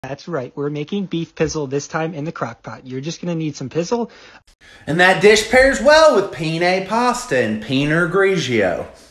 That's right. We're making beef pizzle this time in the crock pot. You're just going to need some pizzle. And that dish pairs well with penne pasta and Pinot Grigio.